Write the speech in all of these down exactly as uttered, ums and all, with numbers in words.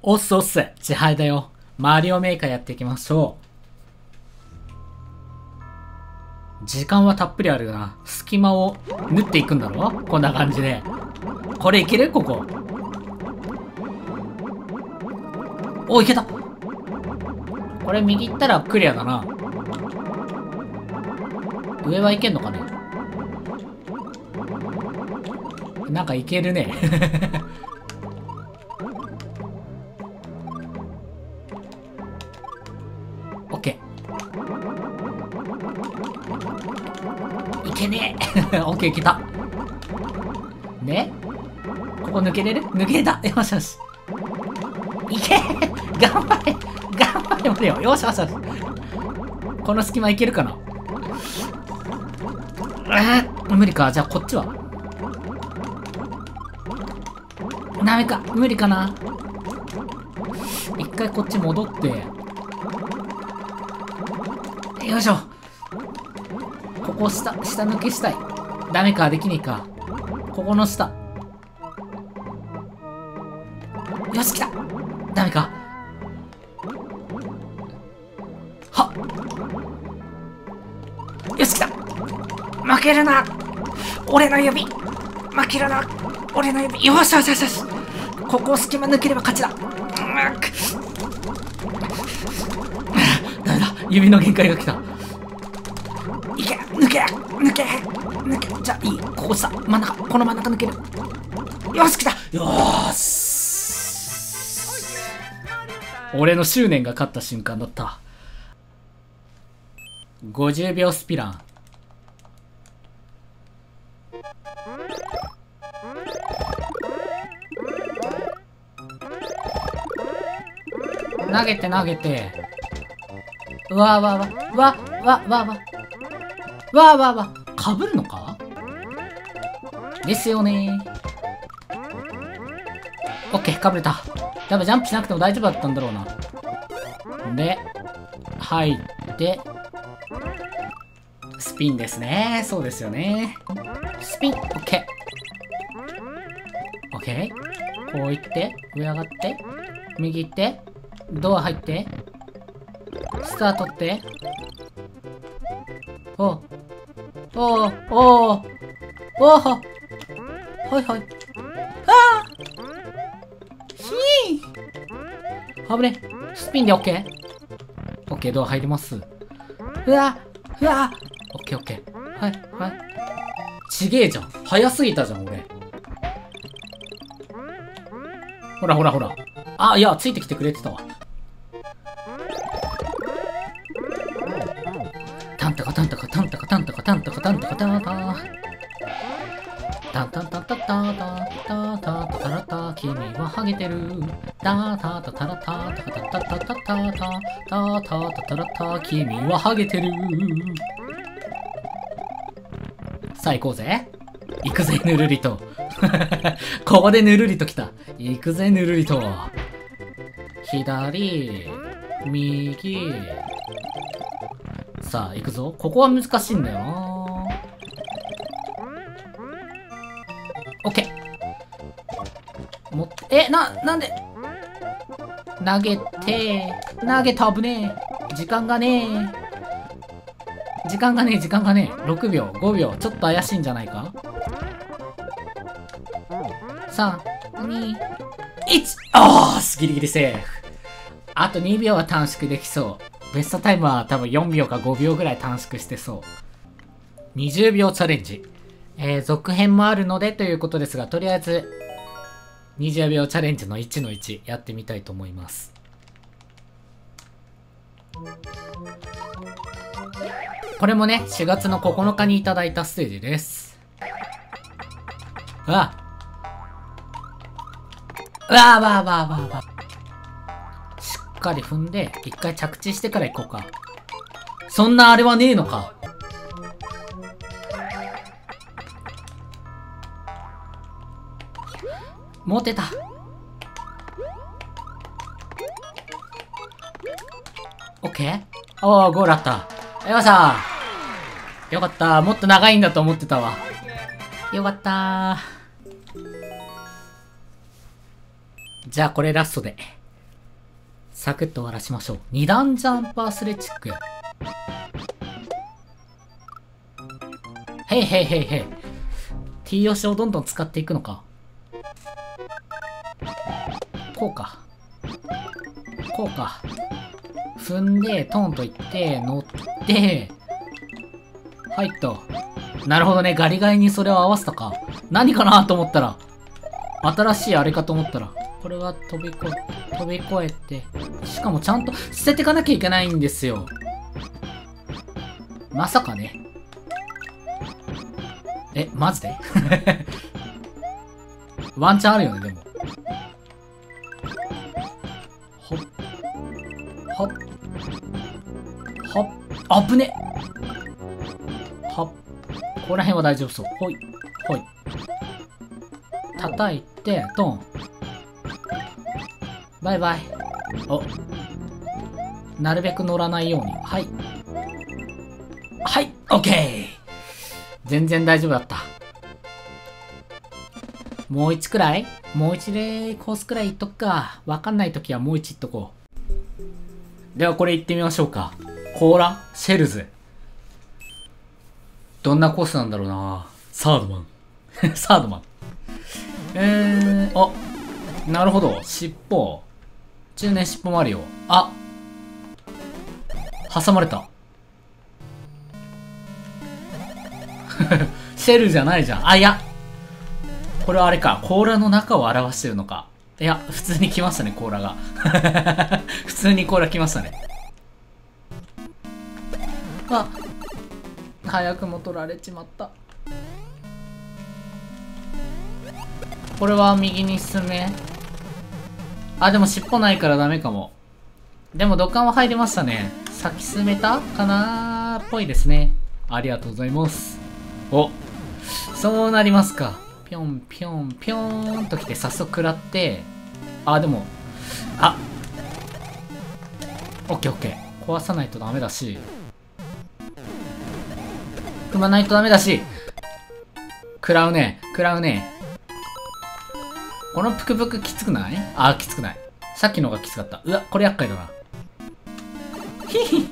おっすおっす、千早だよ。マリオメーカーやっていきましょう。時間はたっぷりあるな。隙間を縫っていくんだろ、こんな感じで。これいけるここ。お、いけた。これ右行ったらクリアだな。上はいけんのかね。なんかいけるね。オッケー。いけねえ。オッケー、いけた。ね、ここ抜けれる？抜けれた。よしよし。いけー。頑張れ。頑張れ、マリオ。よしよしよし。この隙間いけるかな。えー、無理か。じゃあこっちはダメか。無理かな。一回こっち戻って。よいしょ。ここ下、下抜けしたい。ダメか。できねえか。ここの下。よし、来た。ダメか。はっ。よし、来た。負けるな。俺の指。負けるな。俺の指。よしよしよしよし。ここを隙間抜ければ勝ちだ。ダメだ。指の限界が来た。いけ。抜け抜け抜け。じゃあいい。ここさ、真ん中。この真ん中抜ける。よし、来た。よーし。俺の執念が勝った瞬間だった。ごじゅうびょうスピラン。投げて投げて。うわわわわわわわわわわ。かぶるのかですよね。オッケー、かぶれた。やっぱジャンプしなくても大丈夫だったんだろうな。で、入って、スピンですね。そうですよね。スピン、オッケー。オッケー。こう行って、上上がって、右行って、ドア入って、スタートって、おう、おう、おう、おう、はいはい。ああひー、危ね。スピンでオッケー。オッケー、ドア入ります。うわ、うわ、オッケーオッケー。はい、はい。ちげえじゃん。早すぎたじゃん、俺。ほらほらほら。あ、いや、ついてきてくれてたわ。タンタカタンタカタンタカタンタカタンタカタンタカタンタタンタンタンタンタンタンタンタンタラタ、君はハゲてる。タタタタラタタタタタタタタタタタタラタ、君はハゲてる。さあ行こうぜ。行くぜ、ぬるりと。ここでぬるりと来た。行くぜ、ぬるりと。左、右。さあ、行くぞ。ここは難しいんだよな。オッケー。もって、え、な、なんで投げて、投げた、危ねえ。時間がねえ。時間がねえ、時間がねえ。ろくびょう、ごびょう。ちょっと怪しいんじゃないか。さん、に、いち。あー、ギリギリセーフ。あとにびょうは短縮できそう。ベストタイムは多分よんびょうかごびょうぐらい短縮してそう。にじゅうびょうチャレンジ。えー、続編もあるのでということですが、とりあえず、にじゅうびょうチャレンジのいちのいちやってみたいと思います。これもね、しがつのここのかにいただいたステージです。うわうわわわわわ。しっかり踏んで、一回着地してから行こうか。そんなあれはねえのか。持てた。オッケー。おー、ゴールあった。よっしゃー。よかった。もっと長いんだと思ってたわ。よかったー。じゃあこれラストで。 サクッと終わらしましょう。二段ジャンプアスレチック。へいへいへいへい。T 押しをどんどん使っていくのか。こうか。こうか。踏んで、トンといって、乗って、はいっと。なるほどね。ガリガリにそれを合わせたか。何かなと思ったら、新しいあれかと思ったら、これは飛び越え、飛び越えて、しかもちゃんと捨てていかなきゃいけないんですよ。まさかね。え、マジでワンチャンあるよね、でも。ほっ。ほっ。ほっ。あぶね。はっ。ここら辺は大丈夫そう。ほい。ほい。叩いて、ドン。バイバイ。お。なるべく乗らないように。はい。はい、オッケー。全然大丈夫だった。もう一くらいもう一でコースくらいいっとくか。わかんないときはもう一いっとこう。ではこれ行ってみましょうか。コーラシェルズ。どんなコースなんだろうな。サードマン。サードマン。えー、あ、なるほど。尻尾。中年尻尾マリオ。あ、挟まれた。シェルじゃないじゃん。あ、いや。これはあれか。甲羅の中を表してるのか。いや、普通に来ましたね、甲羅が。普通に甲羅来ましたね。あ、早くも取られちまった。これは右に進め。あ、でも尻尾ないからダメかも。でも土管は入りましたね。先進めたかなーっぽいですね。ありがとうございます。お、そうなりますか。ぴょんぴょんぴょーんと来て早速食らって、あ、でも、あ、オッケーオッケー。壊さないとダメだし、踏まないとダメだし、食らうね、食らうね。このプクプクきつくない？あ、きつくない。さっきのがきつかった。うわ、これ厄介だな。ひひ。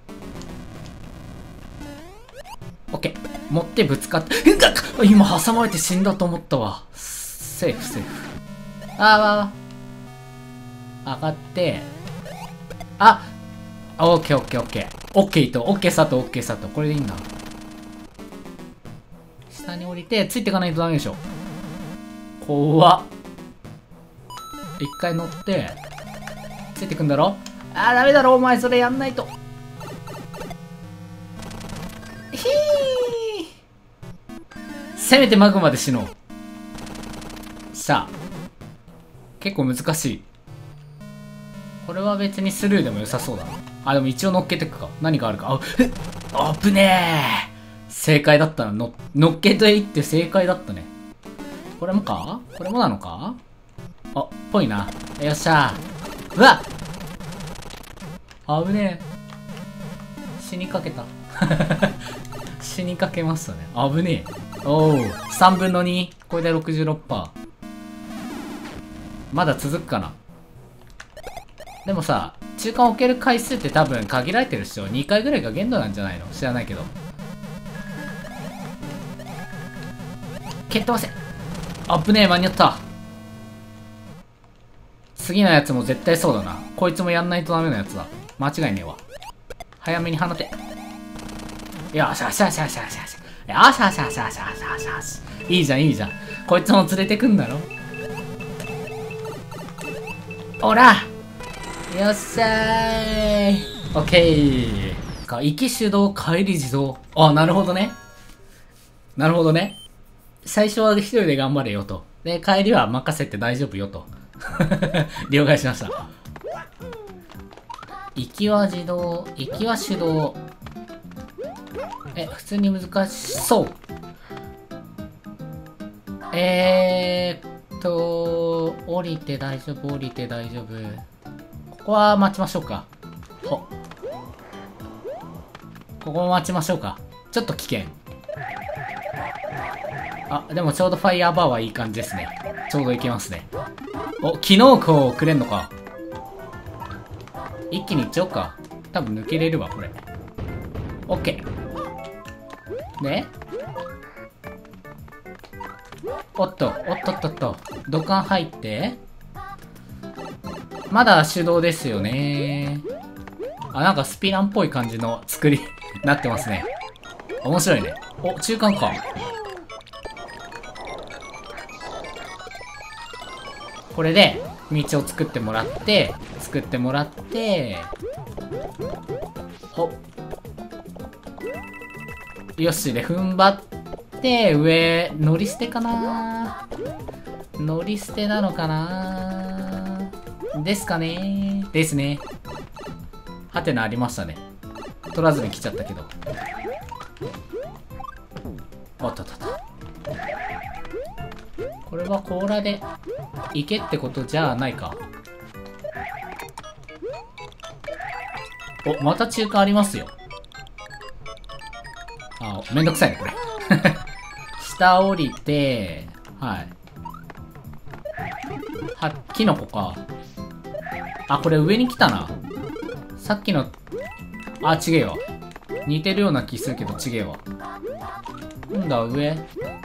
オッケー。持ってぶつかって、うっ、今挟まれて死んだと思ったわ。セーフ、セーフ。あーわー。上がって、あ、オッケーオッケーオッケー。オッケーと、オッケーさと、オッケーさと。これでいいんだ。下に降りて、ついていかないとダメでしょ。怖っ。一回乗って、ついてくんだろ？あー、ダメだろ、お前それやんないと。ひー。せめてマグマで死のう。さあ。結構難しい。これは別にスルーでも良さそうだな。あ、でも一応乗っけてくか。何があるか。あ、えっ、あぶねえ。正解だったな。の、乗っけていって正解だったね。これもか？これもなのか？あ、っぽいな。よっしゃー。うわっ！あぶねえ。死にかけた。死にかけましたね。あぶねえ。おお。さんぶんのに。これで ろくじゅうろくパーセント。まだ続くかな。でもさ、中間置ける回数って多分限られてるっしょ。にかいぐらいが限度なんじゃないの？知らないけど。蹴っ飛ばせ。あぶねえ、間に合った。次のやつも絶対そうだな。こいつもやんないとダメなやつだ。間違いねえわ。早めに放て。よしよしよしよしよしよし。よしよしよしよしよしよしよし。いいじゃんいいじゃん。こいつも連れてくんだろ。おら！よっしゃーい。オッケー。か、行き手動、帰り自動。あ、なるほどね。なるほどね。最初は一人で頑張れよと。で、帰りは任せて大丈夫よと。了解しました。行きは自動、行きは手動。え、普通に難しそう。えーっと、降りて大丈夫、降りて大丈夫。ここは待ちましょうか。ほ。ここも待ちましょうか。ちょっと危険。あ、でもちょうどファイヤーバーはいい感じですね。ちょうどいけますね。お、昨日こうくれんのか。 一気にいっちゃおうか。多分抜けれるわ、これ。オッケー。で、おっと、おっとっとっと。土管入って。まだ手動ですよね。あ、なんかスピランっぽい感じの作りになってますね。面白いね。お、中間か。これで、道を作ってもらって、作ってもらって、ほっ。よし、で、踏ん張って、上、乗り捨てかな乗り捨てなのかなですかねですね。ハテナありましたね。取らずに来ちゃったけど。おっとっとっと。これは甲羅で行けってことじゃないか。お、また中間ありますよ。あ、めんどくさいね、これ。下降りて、はい。は、キノコか。あ、これ上に来たな。さっきの、あ、ちげえわ。似てるような気するけど、ちげえわ。今度は上。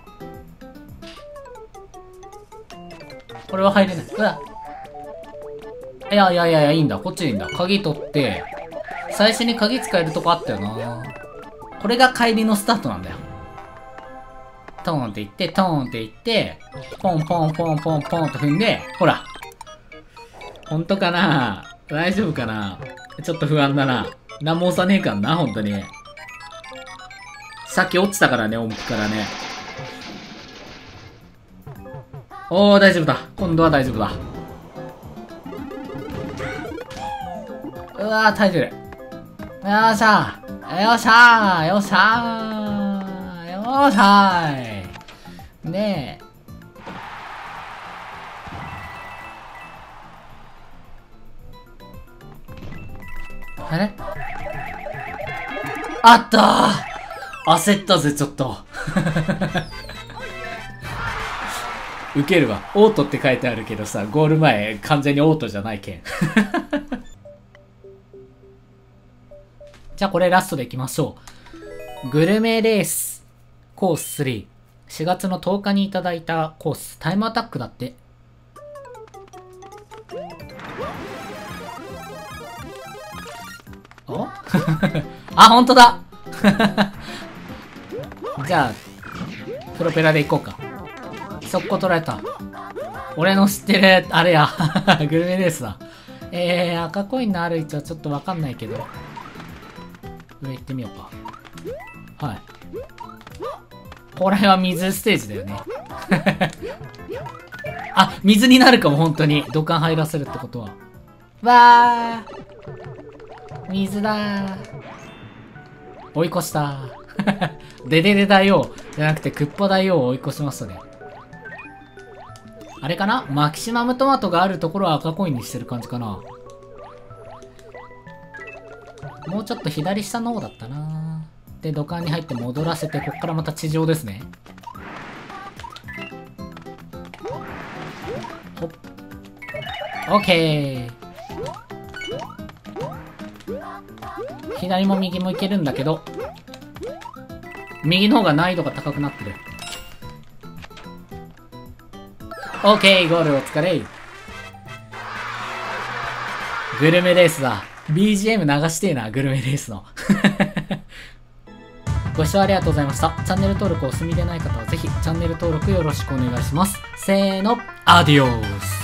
これは入れない。うわ。いやいやいやいや、いいんだ。こっちでいいんだ。鍵取って、最初に鍵使えるとこあったよな。これが帰りのスタートなんだよ。トーンって言って、トーンって言って、ポンポンポンポンポンと踏んで、ほら。ほんとかな？大丈夫かな？ちょっと不安だな。なんも押さねえかんな、ほんとに。さっき落ちたからね、音符からね。おー、大丈夫だ。今度は大丈夫だ。うわー、耐えてる。よっしゃー。よっしゃー。よっしゃー。よっしゃーい。ねえ。あれあったー。焦ったぜ、ちょっと。ウケるわ。オートって書いてあるけどさ、ゴール前完全にオートじゃないけん。じゃあこれラストでいきましょう。グルメレースコーススリー。しがつのとおかにいただいたコース。タイムアタックだって。おあ、ほんとだじゃあ、プロペラで行こうか。速攻取られた。俺の知ってる、あれや。グルメレースだ。えー、赤コインのある位置はちょっとわかんないけど。上行ってみようか。はい。これは水ステージだよね。あ、水になるかも、本当に。土管入らせるってことは。わー。水だー。追い越したー。デデデ大王じゃなくてクッパ大王を追い越しましたね。あれかな？マキシマムトマトがあるところは赤コインにしてる感じかな。もうちょっと左下の方だったな。で、土管に入って戻らせて、こっからまた地上ですね。ほっ。オッケー。左も右もいけるんだけど、右の方が難易度が高くなってる。オッケー、ゴールお疲れ。グルメレースだ。ビージーエム 流してえな、グルメレースの。ご視聴ありがとうございました。チャンネル登録お済みでない方はぜひチャンネル登録よろしくお願いします。せーの、アディオース。